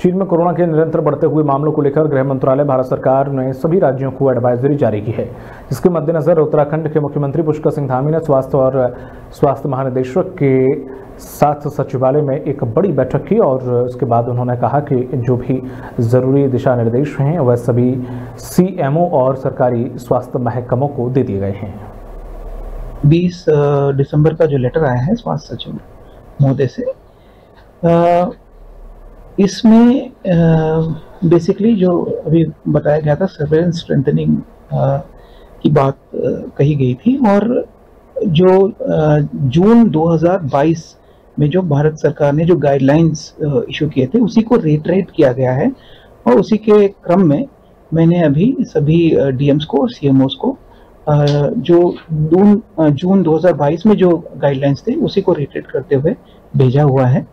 चीन में कोरोना के निरंतर बढ़ते हुए मामलों को लेकर गृह मंत्रालय भारत सरकार ने सभी राज्यों को एडवाइजरी जारी की है। इसके मद्देनजर उत्तराखंड के मुख्यमंत्री पुष्कर सिंह धामी ने स्वास्थ्य महानिदेशक के साथ सचिवालय में एक बड़ी बैठक की और उसके बाद उन्होंने कहा कि जो भी ज़रूरी दिशा निर्देश हैं वह सभी CMO और सरकारी स्वास्थ्य महकमों को दे दिए गए हैं। 20 दिसंबर का जो लेटर आया है स्वास्थ्य सचिव महोदय से, इसमें बेसिकली जो अभी बताया गया था सर्वेलेंस स्ट्रेंथनिंग की बात कही गई थी, और जो जून 2022 में जो भारत सरकार ने जो गाइडलाइंस इशू किए थे उसी को रिट्रेट किया गया है। और उसी के क्रम में मैंने अभी सभी DMs को और CMOs को जो जून 2022 में जो गाइडलाइंस थे उसी को रिट्रेट करते हुए भेजा हुआ है।